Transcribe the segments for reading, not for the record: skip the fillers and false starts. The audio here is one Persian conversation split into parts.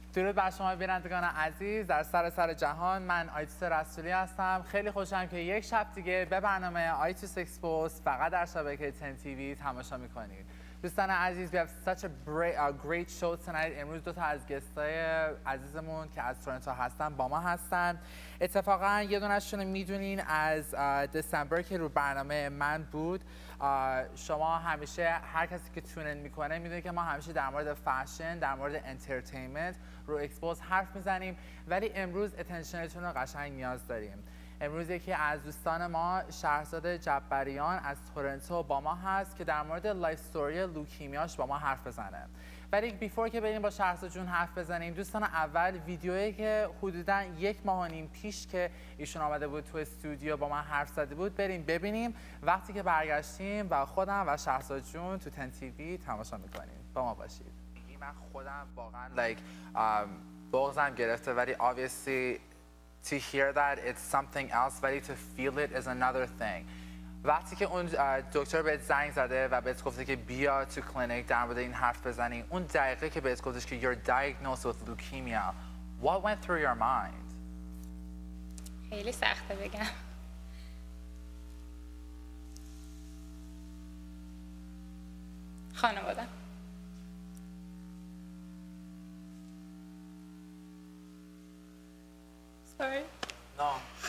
درود بر شما بینندگان عزیز در سراسر جهان. من آیتوس رسولی هستم. خیلی خوشم که یک شب دیگه به برنامه آیتوس اکسپوز فقط در شبکه 10 TV تماشا میکنید. دوستان عزیز، we have such a great show tonight. امروز دو تا از گستای عزیزمون که از تورنتو هستن با ما هستن. اتفاقا یه دونشون میدونین از دسامبر که رو برنامه من بود. شما همیشه هر کسی که تونن میکنه میدونه که ما همیشه در مورد فشن، در مورد انترتینمنت رو اکسپوز حرف میزنیم، ولی امروز اتنشنتون رو قشنگ نیاز داریم. امروز یکی از دوستان ما شهرزاد جبریان از تورنتو با ما هست که در مورد لایف استوری لوکیمیاش با ما حرف بزنه. ولی بیفور که بریم با شهرزاد جون حرف بزنیم، دوستان اول ویدیویی که حدوداً 1.5 ماه پیش که ایشون آمده بود تو استودیو با من حرف زده بود بریم ببینیم. وقتی که برگشتیم و خودم و شهرزاد جون تو 10 TV تماشا میکنیم. با ما باشید. من خودم واقعاً بغضم گرفته، ولی obviously to hear that it's something else, ولی to feel it is another thing. وقتی که اون دکتر بهت زنگ زده و بهت گفته که بیا تو کلینیک در مورد این حرف بزنی، اون دقیقه که بهت گفتش که you're diagnosed with leukemia, what went through your mind? خیلی سخته بگم. خانواده. Sorry. No.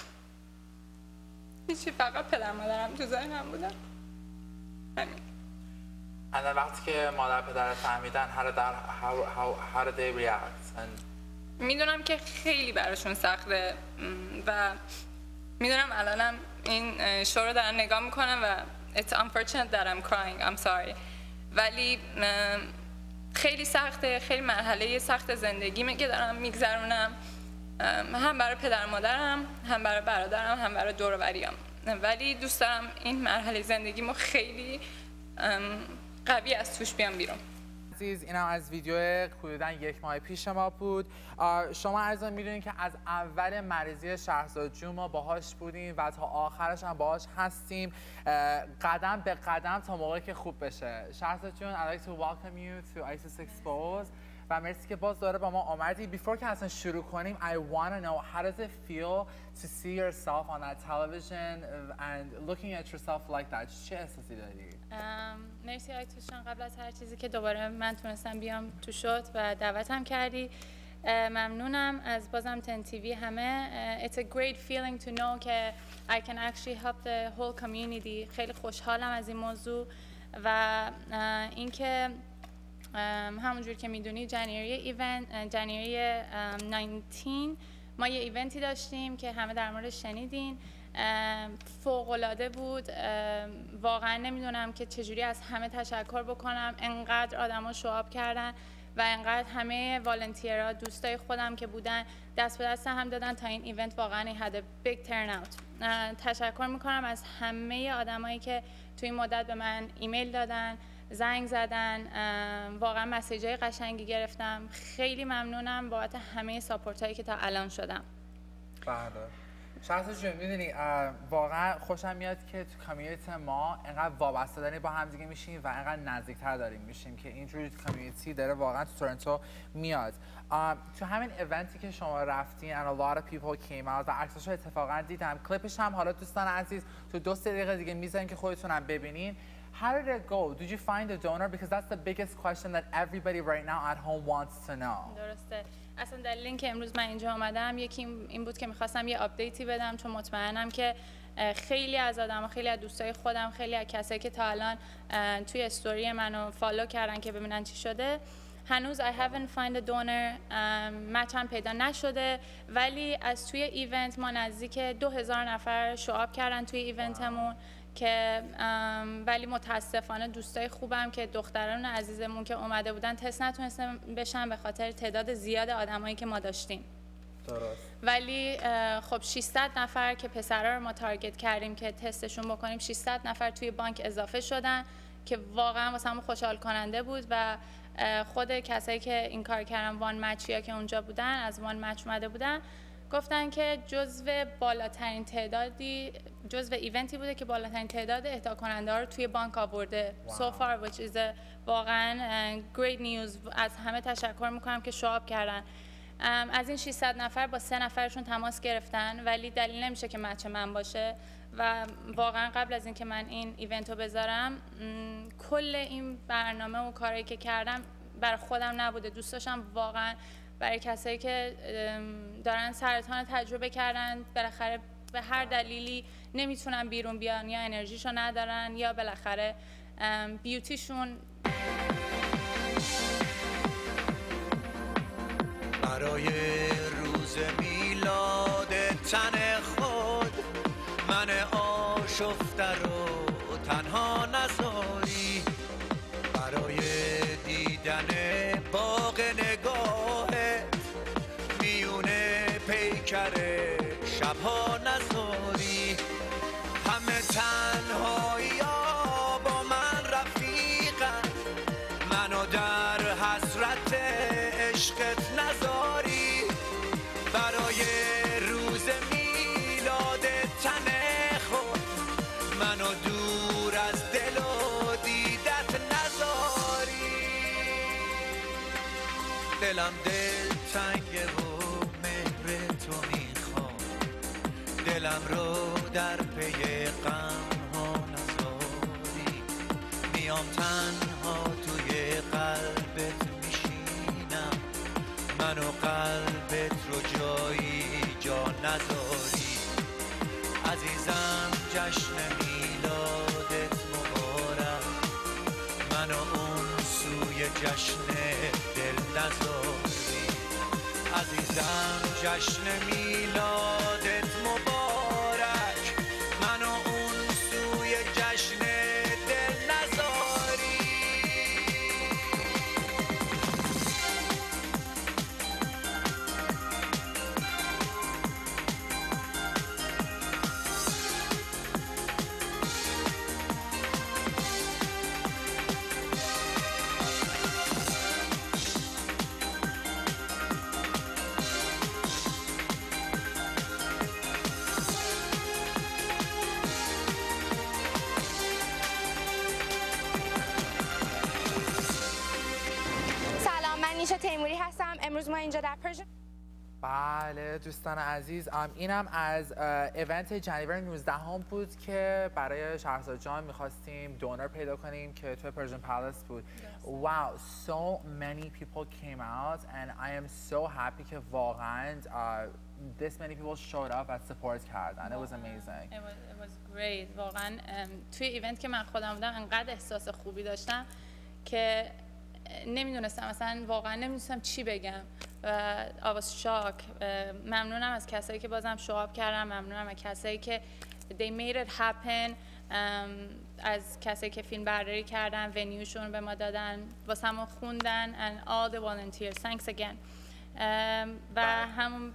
هیچی، فقط پدر مادرم تو ذهنم بودن. همین. And then وقتی که مادر پدر فهمیدن how did they react? میدونم که خیلی براشون سخته و میدونم الانم این شو رو دارن نگاه میکنم و it's unfortunate that I'm crying, I'm sorry. ولی خیلی سخته، خیلی مرحله سخت زندگیمه که دارم میگذرونم، هم برای پدر مادرم، هم برای برادرم، هم برای دور و بریام. ولی دوست دارم این مرحله زندگیمو خیلی قوی از توش بیام بیرون. عزیز، اینم از ویدیو حدوداً 1 ماه پیش ما بود. شما عزیزان میدونید که از اول مریضی شهرزاد جون ما باهاش بودیم و تا آخرش هم باهاش هستیم، قدم به قدم تا موقعی که خوب بشه. شهرزاد جون، I'd like to welcome you to ISIS Exposed. و مرسی که باز دوباره با ما آمدی. بیفور که اصلا شروع کنیم, I want to know how does it feel to see yourself on that television and looking at yourself like that? چه احساسی داری؟ مرسی آیتوشان، قبل از هر چیزی که دوباره من تونستم بیام تو شد و دعوتم کردی. ممنونم از بازم 10 TV همه. It's a great feeling to know که I can actually help the whole community. خیلی خوشحالم از این موضوع و اینکه همونجور که میدونی جنیری 19 ما یه ایونتی داشتیم که همه در موردش شنیدین. فوق‌العاده بود. واقعا نمیدونم که چجوری از همه تشکر بکنم. انقدر آدما شوآپ کردن و انقدر همه والنتیرها دوستای خودم که بودن دست به دست هم دادن تا این ایونت واقعا had a big turnout. تشکر میکنم از همه آدمایی که توی این مدت به من ایمیل دادن، زنگ زدن، واقعا مسیجای قشنگی گرفتم. خیلی ممنونم بابت همه ساپورت هایی که تا الان شدم. بله. شهرزاد جون، میدونی واقعا خوشم میاد که تو کامیونیتی ما انقدر وابسته داریم با هم دیگه میشیم و انقدر نزدیکتر داریم میشیم که اینجوری کامیونیتی داره واقعا تو تورنتو میاد. تو همین ایونتی که شما رفتین and a lot of people came out و عکسش رو اتفاقا دیدم، کلیپش هم حالا دوستان عزیز تو 2-3 دقیقه دیگه میذاریم که خودتونم ببینین. How did it go? Did you find a donor? Because that's the biggest question that everybody right now at home wants to know. درسته. اصلا دلیل که امروز من اینجا اومدم یکی این بود که میخواستم یه آپدیتی بدم، چون مطمئنم که خیلی از آدم، خیلی از دوستای خودم، خیلی از کسایی که تا الان توی استوری منو فالو کردن که ببینن چی شده، هنوز I haven't find a donor. مچم پیدا نشده، ولی از توی ایونت ما نزدیک 2000 نفر شوآپ کردن توی ایونتمون که ولی متاسفانه دوستای خوبم که دختران عزیزمون که اومده بودن تست نتونستن بشن به خاطر تعداد زیاد آدمایی که ما داشتیم. درست. ولی خب 600 نفر که پسرا رو ما تارگت کردیم که تستشون بکنیم، 600 نفر توی بانک اضافه شدن که واقعا واسمون خوشحال کننده بود و خود کسایی که این کار کردن، وان مچیا که اونجا بودن، از وان مچ اومده بودن، گفتن که جزو ایونتی بوده که بالاترین تعداد اهدا کننده ها رو توی بانک آورده. So far which is واقعا great news. از همه تشکر میکنم که شوآپ کردن. از این 600 نفر با 3 نفرشون تماس گرفتن، ولی دلیل نمیشه که مچ من باشه. و واقعا قبل از اینکه من این ایونت رو بذارم، کل این برنامه و کاری که کردم برای خودم نبوده، دوست داشتم واقعا برای کسایی که دارن سرطان تجربه کردن، بالاخره به هر دلیلی نمیتونن بیرون بیان، یا انرژیشو ندارن، یا بالاخره بیوتیشون. برای روز میلاد تن خود من آشفته رو تنها نذاری، برای دیدن باغ نگاهت میونه پیکر شبها نذاری. همه تنهایی ها با من رفیقن، منو در حسرت عشقت نذاری. برای روز میلاد تن خود منو دور از دل و دیدت نذاری. دلم دل تنگه و مهر تو میخوام، دلم رو در پی غم ها نذاری. میام تنها توی قلبت میشینم، منو قلبت رو جایی جا نذاری. عزیزم جشن میلادت مبارک، منو اون سوی جشن دل نذاری. عزیزم جشن میلادت مبارک، منو اون سوی جشن دل نذاری. نیشا تیموری هستم. امروز ما اینجا در پرژن. بله دوستان عزیز، اینم از ایونت جنیور 19 هم بود که برای شهرزاد جان میخواستیم دونر پیدا کنیم که توی پرژن پالاس بود. Wow, so many people came out and I am so happy که واقعا this many people showed up and support کردن. It was amazing. It was great. واقعا توی ایونت که من خودم بودم انقدر احساس خوبی داشتم که نمیدونستم، اصلا واقعا نمیدونستم چی بگم و I was shocked. ممنونم از کسایی که بازم شواب کردن، ممنونم از کسایی که they made it happen، از کسایی که فیلم برداری کردن، ونیوشون به ما دادن، واسمون خوندن and all the volunteers. Thanks again. و همون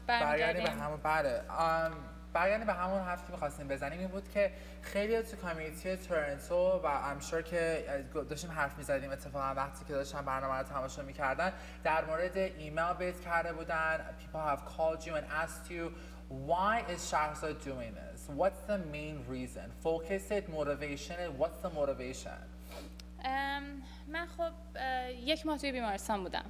برگردیم به همون حرفی که می‌خواستیم بزنیم، این بود که خیلی تو کامیونیتی تورنتو و I'm sure که داشتیم حرف می‌زدیم اتفاقا وقتی که داشتن برنامه رو تماشا می‌کردن، در مورد ایمیل بیت کرده بودن. People have called you and asked you why is Shahrzad doing this? What's the main reason? Focus it, motivation it. What's the motivation? من خب 1 ماه توی بیمارستان بودم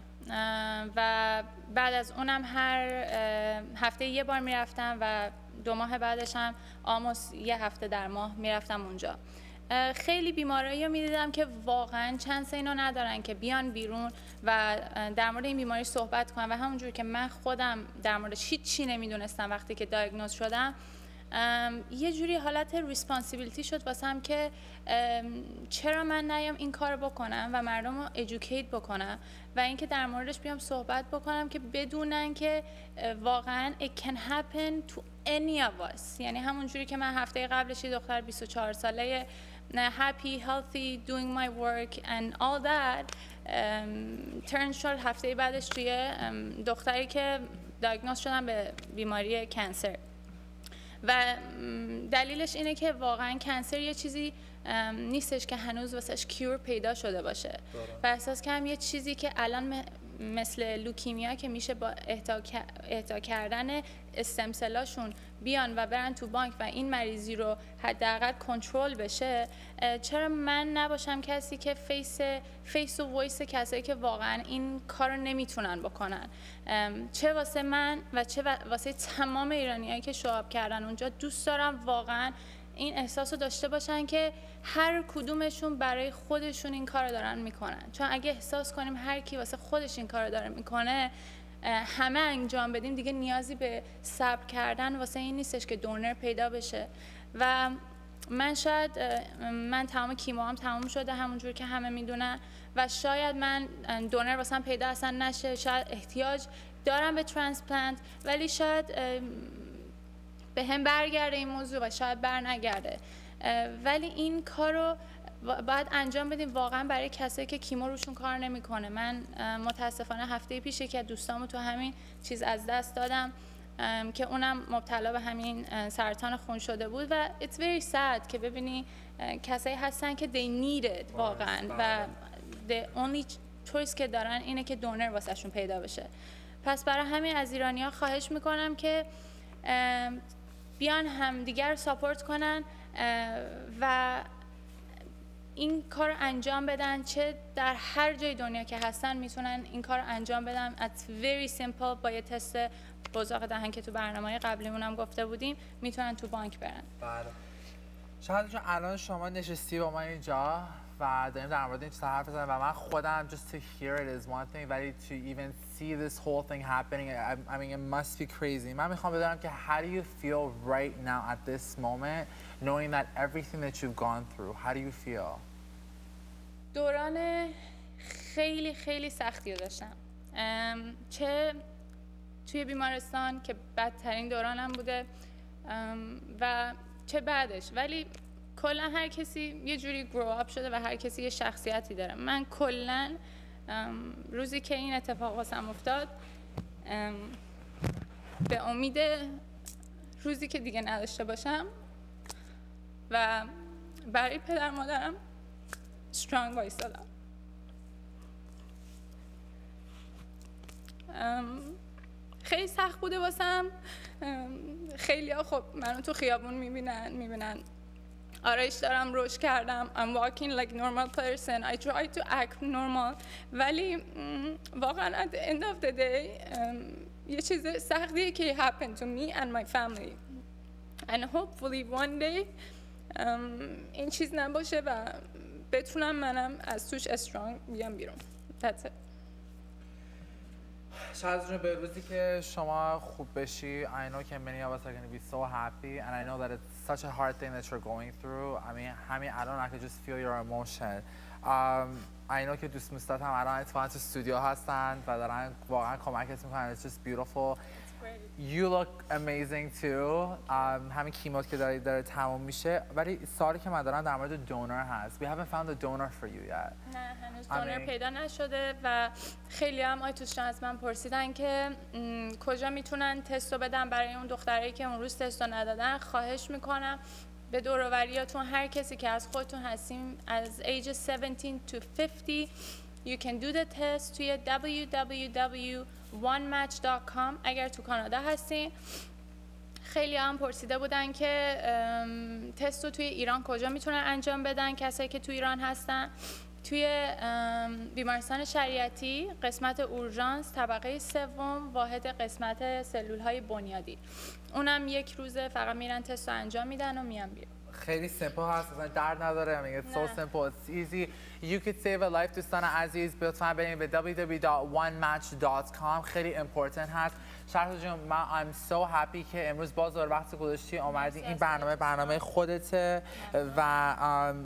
و بعد از اونم هر هفته یه بار میرفتم و 2 ماه بعدش هم آموس 1 هفته در ماه میرفتم اونجا. خیلی بیمارایی رو میدیدم که واقعا چانس اینو ندارن که بیان بیرون و در مورد این بیماری صحبت کنن و همونجور که من خودم در موردش هیچی نمیدونستم وقتی که دایگنوز شدم، یه جوری حالت ریسپانسیبیلیتی شد واسم که چرا من نیام این کار بکنم و مردم رو ادوکییت بکنم و اینکه در موردش بیام صحبت بکنم که بدونن که واقعا it can happen to any of us. یعنی همون جوری که من هفته قبلش یه دختر 24 ساله happy, healthy, doing my work and all that turn شد هفته بعدش توی دختری که دایگنوز شدن به بیماری کنسر. و دلیلش اینه که واقعا کنسر یه چیزی نیستش که هنوز واسش کیور پیدا شده باشه و احساس کردم یه چیزی که الان مثل لوکیمیا که میشه با اهدا کردن استمسلاشون بیان و برن تو بانک و این مریضی رو حداقل کنترل بشه، چرا من نباشم کسی که فیس و وایس کسایی که واقعا این کار رو نمیتونن بکنن؟ چه واسه من و چه واسه تمام ایرانیایی که شوآپ کردن اونجا. دوست دارم واقعا این احساس رو داشته باشن که هر کدومشون برای خودشون این کار رو دارن میکنن، چون اگه احساس کنیم هر کی واسه خودش این کار رو داره میکنه همه انجام بدیم، دیگه نیازی به صبر کردن واسه این نیستش که دونر پیدا بشه. و من تمام کیموام تمام شده همونجور که همه میدونن و شاید من دونر واسم پیدا اصلا نشه، شاید احتیاج دارم به ترانسپلنت ولی شاید به هم برگرده این موضوع و شاید بر نگرده، ولی این کار رو باید انجام بدیم واقعا برای کسایی که کیمو روشون کار نمیکنه. من متاسفانه هفته پیش یکی از دوستامو تو همین چیز از دست دادم که اونم مبتلا به همین سرطان خون شده بود و it's very sad که ببینی کسایی هستن که they need it واقعا و the only choice که دارن اینه که دونر واسهشون پیدا بشه. پس برای همین از ایرانی‌ها خواهش میکنم که بیان همدیگر رو ساپورت کنن و این کار رو انجام بدن، چه در هر جای دنیا که هستن میتونن این کار رو انجام بدن. It's very simple. با یه تست بزاق دهن که تو برنامه قبلیمون هم گفته بودیم میتونن تو بانک برن. بله. شاید چون الان شما نشستی با ما اینجا و داریم در مورد این چیزا حرف بزنیم و من خودم just to hear it is one thing ولی to even see this whole thing happening I mean it must be crazy. من میخوام بدونم که how do you feel right now at this moment knowing that everything that you've gone through, how do you feel? دوران خیلی خیلی سختی رو داشتم، چه توی بیمارستان که بدترین دورانم بوده و چه بعدش، ولی کلا هر کسی یه جوری گرو آپ شده و هر کسی یه شخصیتی داره. من کلا روزی که این اتفاق واسم افتاد به امید روزی که دیگه نداشته باشم و برای پدر مادرم استرانگ وایسادم. خیلی سخت بوده واسم. خیلی ها خب منو تو خیابون میبینن آرایش دارم، رشد کردم، I'm walking like normal person, I try to act normal، ولی واقعا at the end of the day یه چیز سختیه که happened to me and my family and hopefully one day این چیز نباشه و بتونم منم از توش استرانگ بیام بیرون. That's it. شاید جون به روزی که شما خوب بشی I know that many of us are going to be so happy and I know that it's such a hard thing that you're going through. I mean همین الان I could just feel your emotion. I know که دوست هم الان اتفاقا تو استودیو هستن و دارن واقعا کمکت میکنن. It's just beautiful. You look amazing too. همین کیموت که داره تموم میشه ولی سوالی که من دارم در مورد دونر هست. We haven't found a donor for you yet. نه هنوز دونر پیدا نشده و خیلی هم آیتوس جان از من پرسیدن که کجا میتونن تستو بدن برای اون دخترایی که اون روز تستو ندادن. خواهش میکنم به دور و بریاتون هر کسی که از خودتون هستیم از age 17 to 50 you can do the test توی www.onematch.com. اگر تو کانادا هستین خیلی هم پرسیده بودن که تست رو توی ایران کجا میتونن انجام بدن کسایی که تو ایران هستن. توی بیمارستان شریعتی قسمت اورژانس طبقه سوم واحد قسمت سلول های بنیادی، اونم یک روزه فقط میرن تست رو انجام میدن و میان بیرون. خیلی سیمپل هست، اصلا درد نداره. I mean it's so simple, it's easy. You could save a life. دوستان عزیز لطفاً برید به www.onematch.com. خیلی important هست. شرط جون من I'm so happy که امروز باز دور وقت گذاشتی اومدی. این برنامه خودته و